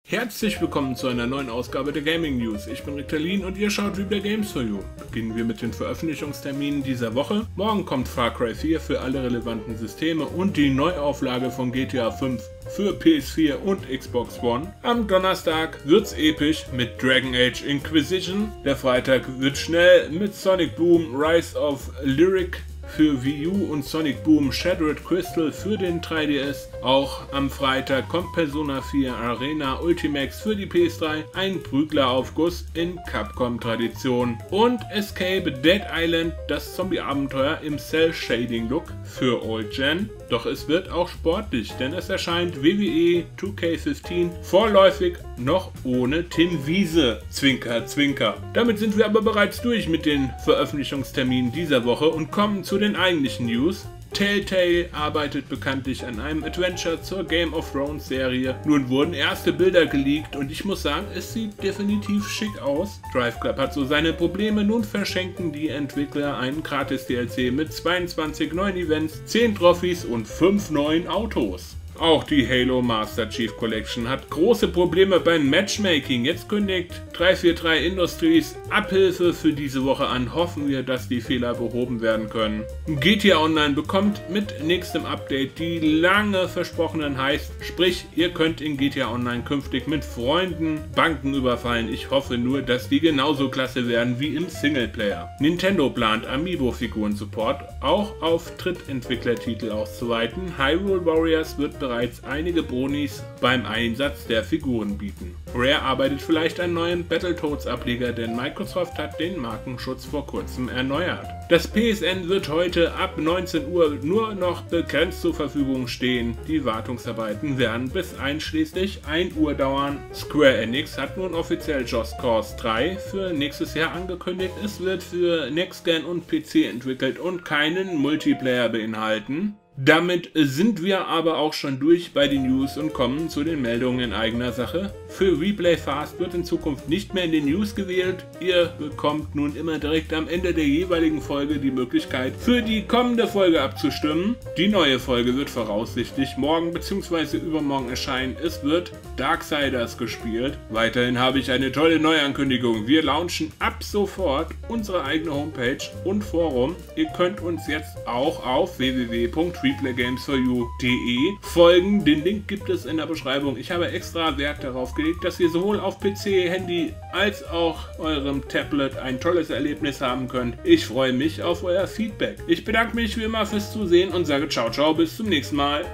Herzlich willkommen zu einer neuen Ausgabe der Gaming News. Ich bin Ritalin und ihr schaut Replay Games for You. Beginnen wir mit den Veröffentlichungsterminen dieser Woche. Morgen kommt Far Cry 4 für alle relevanten Systeme und die Neuauflage von GTA 5 für PS4 und Xbox One. Am Donnerstag wird's episch mit Dragon Age Inquisition. Der Freitag wird schnell mit Sonic Boom Rise of Lyric für Wii U und Sonic Boom Shattered Crystal für den 3DS. Auch am Freitag kommt Persona 4 Arena Ultimax für die PS3, ein Prügleraufguss in Capcom-Tradition. Und Escape Dead Island, das Zombie-Abenteuer im Cell-Shading-Look für Old Gen. Doch es wird auch sportlich, denn es erscheint WWE 2K15 vorläufig noch ohne Tim Wiese. Zwinker, zwinker. Damit sind wir aber bereits durch mit den Veröffentlichungsterminen dieser Woche und kommen zu den eigentlichen News. Telltale arbeitet bekanntlich an einem Adventure zur Game of Thrones Serie. Nun wurden erste Bilder geleakt und ich muss sagen, es sieht definitiv schick aus. Drive Club hat so seine Probleme, nun verschenken die Entwickler einen gratis DLC mit 22 neuen Events, 10 Trophys und 5 neuen Autos. Auch die Halo Master Chief Collection hat große Probleme beim Matchmaking. Jetzt kündigt 343 Industries Abhilfe für diese Woche an. Hoffen wir, dass die Fehler behoben werden können. GTA Online bekommt mit nächstem Update die lange versprochenen Heists. Sprich, ihr könnt in GTA Online künftig mit Freunden Banken überfallen. Ich hoffe nur, dass die genauso klasse werden wie im Singleplayer. Nintendo plant Amiibo-Figuren-Support auch auf Drittentwicklertitel auszuweiten. Hyrule Warriors wird bereits einige Bonis beim Einsatz der Figuren bieten. Rare arbeitet vielleicht einen neuen Battletoads-Ableger, denn Microsoft hat den Markenschutz vor kurzem erneuert. Das PSN wird heute ab 19 Uhr nur noch begrenzt zur Verfügung stehen. Die Wartungsarbeiten werden bis einschließlich 1 Uhr dauern. Square Enix hat nun offiziell Just Cause 3 für nächstes Jahr angekündigt. Es wird für Next Gen und PC entwickelt und keinen Multiplayer beinhalten. Damit sind wir aber auch schon durch bei den News und kommen zu den Meldungen in eigener Sache. Für Replay Fast wird in Zukunft nicht mehr in den News gewählt. Ihr bekommt nun immer direkt am Ende der jeweiligen Folge die Möglichkeit, für die kommende Folge abzustimmen. Die neue Folge wird voraussichtlich morgen bzw. übermorgen erscheinen. Es wird Darksiders gespielt. Weiterhin habe ich eine tolle Neuankündigung. Wir launchen ab sofort unsere eigene Homepage und Forum. Ihr könnt uns jetzt auch auf www.replaygamesforyou.de folgen. Den Link gibt es in der Beschreibung. Ich habe extra Wert darauf gelegt, dass ihr sowohl auf PC, Handy als auch eurem Tablet ein tolles Erlebnis haben könnt. Ich freue mich auf euer Feedback. Ich bedanke mich wie immer fürs Zusehen und sage ciao ciao, bis zum nächsten Mal.